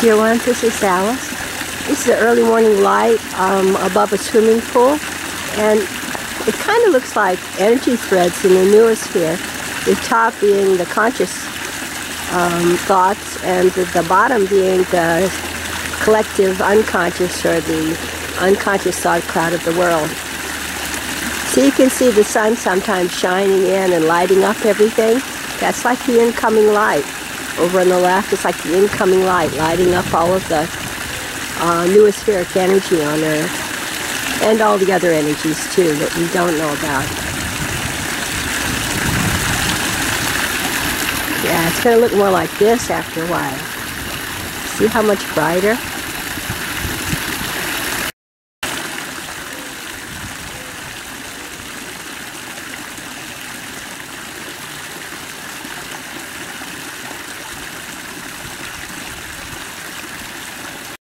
Dear ones, this is Alice. This is the early morning light above a swimming pool, and it kind of looks like energy threads in the noosphere, the top being the conscious thoughts and the bottom being the collective unconscious or the unconscious thought cloud of the world. So you can see the sun sometimes shining in and lighting up everything. That's like the incoming light. Over on the left, it's like the incoming light, lighting up all of the noospheric energy on Earth, and all the other energies too that we don't know about. Yeah, it's going to look more like this after a while. See how much brighter?